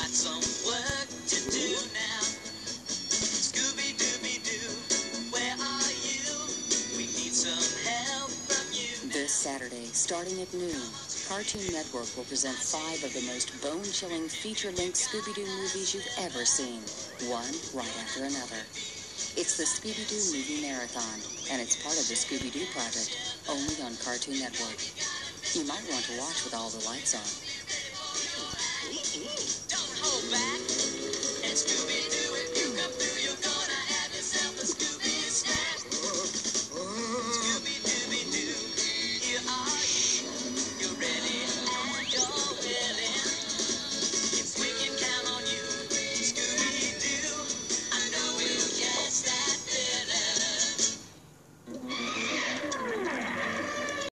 got some work to do now. Scooby-Doo, where are you? We need some help from you now. This Saturday, starting at noon, Cartoon Network will present 5 of the most bone-chilling feature-length Scooby-Doo movies you've ever seen, one right after another. It's the Scooby-Doo Movie Marathon, and it's part of the Scooby-Doo Project, only on Cartoon Network. You might want to watch with all the lights on. Don't hold back, and Scooby